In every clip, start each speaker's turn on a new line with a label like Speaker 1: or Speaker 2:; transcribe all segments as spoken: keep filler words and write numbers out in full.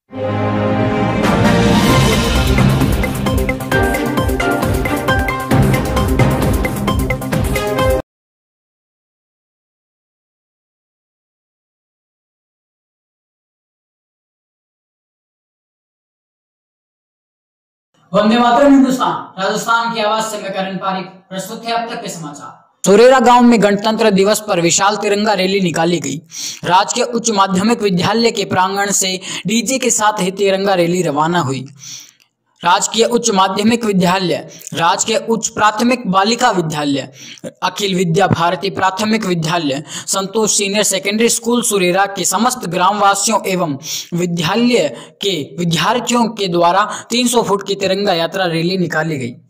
Speaker 1: वंदे मातरम हिंदुस्तान, राजस्थान की आवाज से मैं करण पारिक प्रस्तुत है अब तक के समाचार। सुरेरा गांव में गणतंत्र दिवस पर विशाल तिरंगा रैली निकाली गई। राजकीय उच्च माध्यमिक विद्यालय के प्रांगण से डीजे के साथ ही तिरंगा रैली रवाना हुई। राजकीय उच्च माध्यमिक विद्यालय, राजकीय उच्च प्राथमिक बालिका विद्यालय, अखिल विद्या भारती प्राथमिक विद्यालय, Santosh senior secondary school Surera के समस्त ग्रामवासियों एवं विद्यालय के विद्यार्थियों के द्वारा तीन सौ फुट की तिरंगा यात्रा रैली निकाली गई।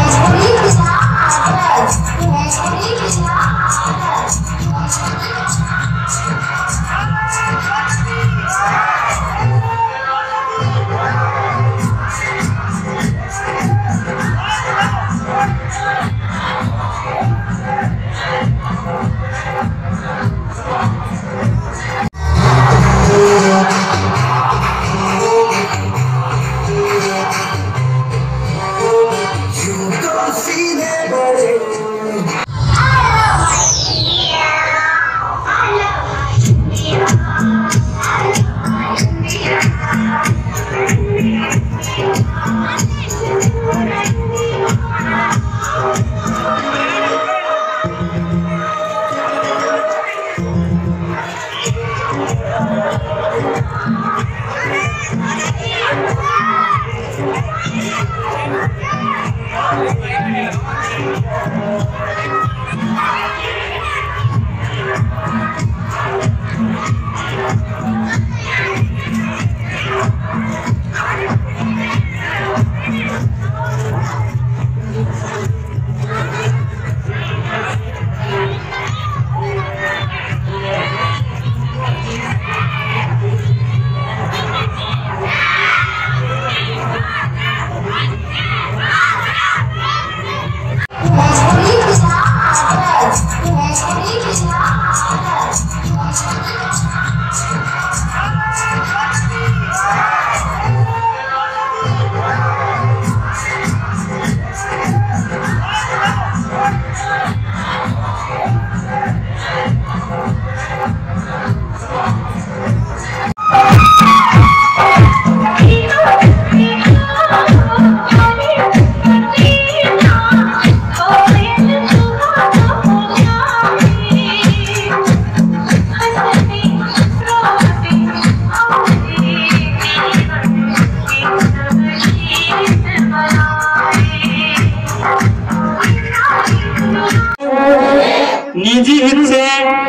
Speaker 2: निजी हित से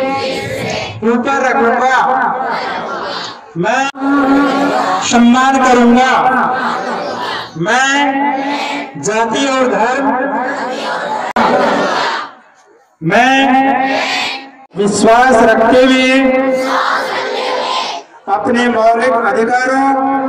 Speaker 2: ऊपर रखूंगा, मैं सम्मान करूंगा, मैं जाति और धर्म मैं विश्वास रखते हुए अपने मौलिक अधिकारों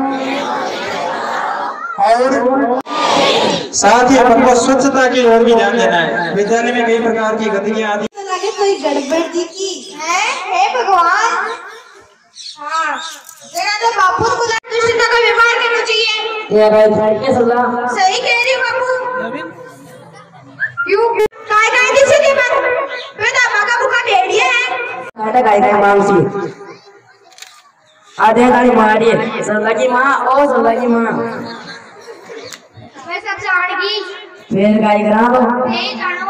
Speaker 2: और साथ ही अपन को स्वच्छता की ओर भी ध्यान देना है। विद्यालय में कई प्रकार की गतिविधियां आदि
Speaker 3: कोई गड़बड़ दिखी है, हे भगवान। हाँ, जरा तो बापू को दुष्टता का व्यवहार करना चाहिए।
Speaker 4: ये भाई क्या सलाह?
Speaker 3: सही कह रही बापू। क्यों काय काय दिसे के बात बेटा भागा भूखा भेड़िया है।
Speaker 4: काटा काय काय मांसी आधे गाड़ी मारी सल्ला की माँ ओ सल्ला की माँ
Speaker 3: मैं सब जानेगी
Speaker 4: फिर गाड़ी करा लो
Speaker 3: नहीं जानो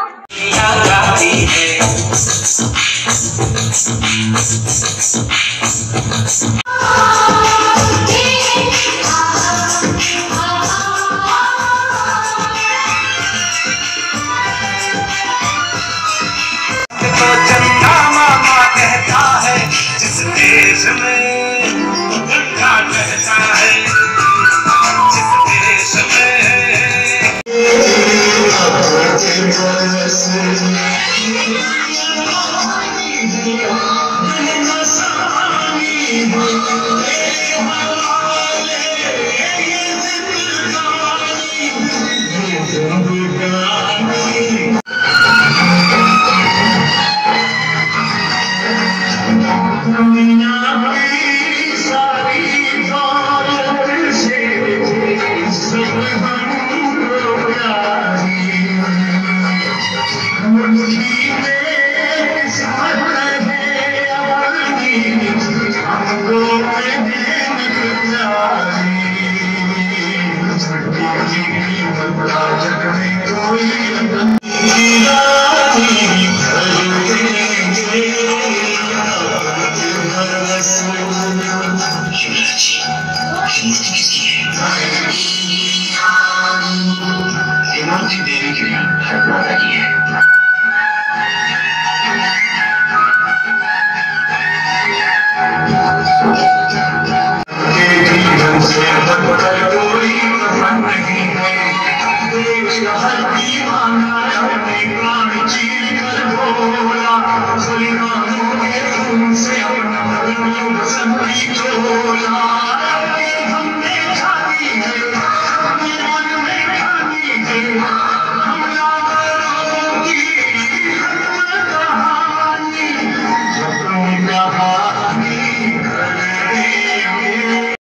Speaker 5: तो चंदा मामा कहता है जिस देश में उनका कहता है जिस देश में जग में कोई